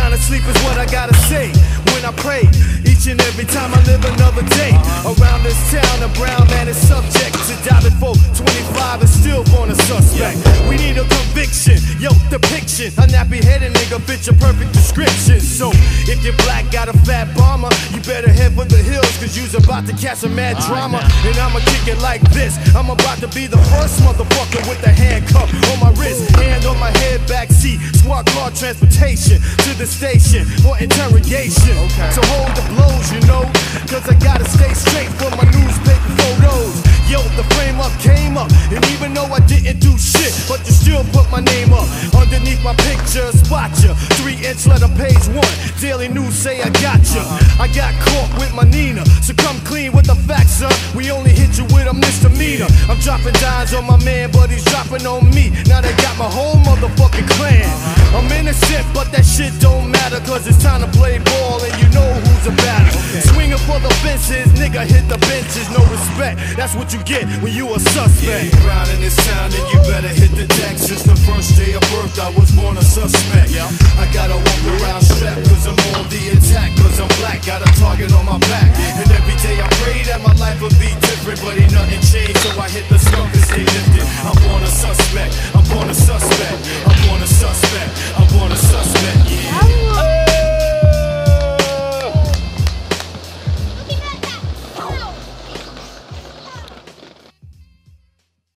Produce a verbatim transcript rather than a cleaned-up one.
trying to sleep is what I gotta say. When I pray, each and every time I live another day. Around this town, a brown man is subject to diving for twenty-five and still born a suspect. We need a conviction, yo, depiction. A nappy-headed nigga fit your perfect description. So, if you're black, got a fat bomber, you better head for the hills, cause you's about to catch a mad drama. And I'ma kick it like this, I'm about to be the first motherfucker with a handcuff on my wrist, hand on my head, backseat, squad car transportation to the station for interrogation. Okay. So hold the blows, you know, cause I gotta stay straight for my newspaper photos. Yo, the frame up came up, and even though I didn't do shit, but you still put my name up underneath my picture, spot ya. Three inch letter, page one, Daily News say I got ya. I got caught with my Nina, so come clean with the facts, son. We only hit you with a misdemeanor. I'm dropping dimes on my man, but he's dropping on me. Now they got my whole motherfucking clan. I'm innocent, but that shit don't matter, cause it's time to play ball, and you know who's about it. Swinging for the fences, nigga hit the benches, no respect. That's what you get when you a suspect. Yeah, you round in this town and you better hit the deck. Since the first day of birth I was born a suspect. I gotta walk around strapped cause I'm on the attack. Cause I'm black, got a target on my back. And every day I pray that my life would be different, but ain't nothing changed, so I hit the skunk and stay different.